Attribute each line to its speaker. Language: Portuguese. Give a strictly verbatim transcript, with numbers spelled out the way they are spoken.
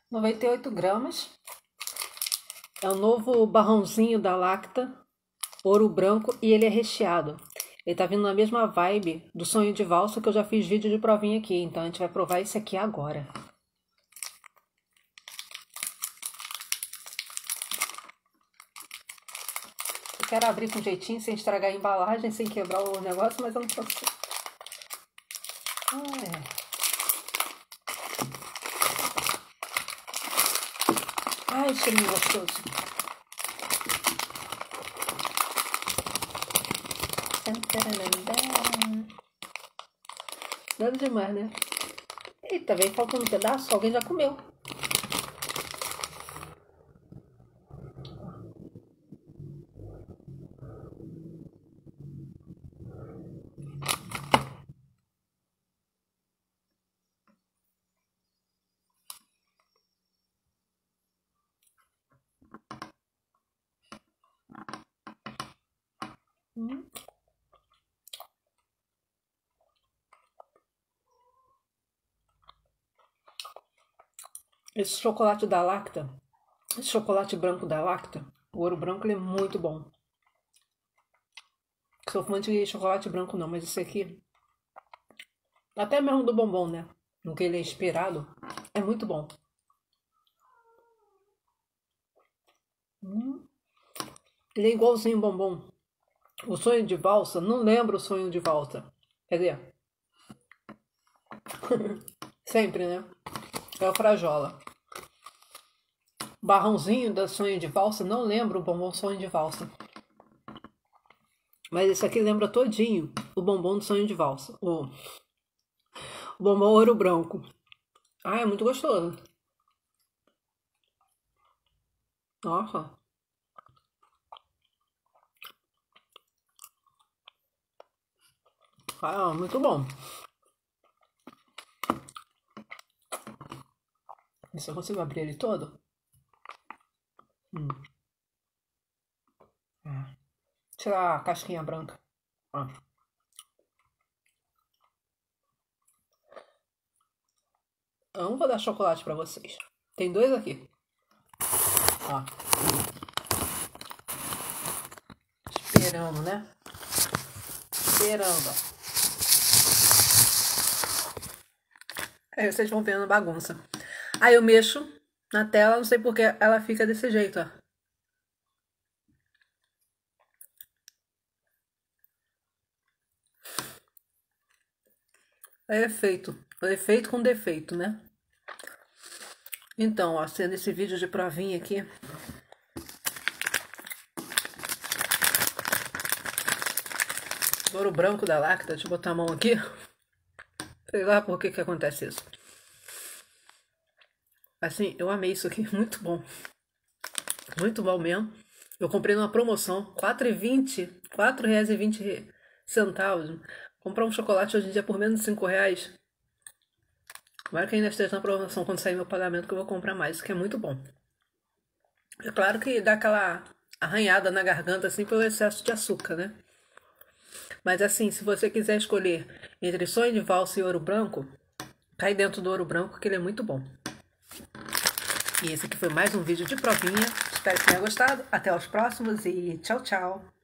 Speaker 1: noventa e oito gramas. É o novo barrãozinho da Lacta, ouro branco, e ele é recheado. Ele tá vindo na mesma vibe do sonho de valsa que eu já fiz vídeo de provinha aqui. Então a gente vai provar esse aqui agora. Eu quero abrir com jeitinho, sem estragar a embalagem, sem quebrar o negócio, mas eu não consigo. Ah, é. Ai, cheirinho gostoso. Nada demais, né? Eita, vem faltando um pedaço, alguém já comeu. Hum. Esse chocolate da Lacta, esse chocolate branco da Lacta, o ouro branco, ele é muito bom. Sou fã de chocolate branco não, mas esse aqui, até mesmo do bombom, né? No que ele é inspirado, é muito bom. Hum. Ele é igualzinho bombom. O sonho de valsa, não lembro o sonho de valsa. Quer dizer, sempre, né? É o frajola. Barrãozinho da sonho de valsa, não lembro o bombom sonho de valsa. Mas esse aqui lembra todinho o bombom do sonho de valsa. O, o bombom ouro branco. Ah, é muito gostoso. Nossa. Ah, muito bom. E se eu consigo abrir ele todo? Hum. É. Tirar a casquinha branca. Ah. Eu não vou dar chocolate pra vocês. Tem dois aqui. Ó. Esperando, né? Esperando. Aí vocês vão vendo bagunça. Aí eu mexo na tela, não sei porque ela fica desse jeito, ó. É efeito. É efeito com defeito, né? Então, ó, sendo esse vídeo de provinha aqui. Ouro branco da Lacta. Deixa eu botar a mão aqui. Sei lá por que que acontece isso. Assim, eu amei isso aqui. Muito bom. Muito bom mesmo. Eu comprei numa promoção. quatro reais e vinte. quatro reais e vinte centavos. Comprar um chocolate hoje em dia por menos de cinco reais. Tomara que ainda esteja na promoção quando sair meu pagamento, que eu vou comprar mais. Isso que é muito bom. É claro que dá aquela arranhada na garganta, assim, pelo excesso de açúcar, né? Mas assim, se você quiser escolher entre sonho de valsa e ouro branco, cai dentro do ouro branco, que ele é muito bom. E esse aqui foi mais um vídeo de provinha. Espero que tenha gostado. Até os próximos e tchau, tchau.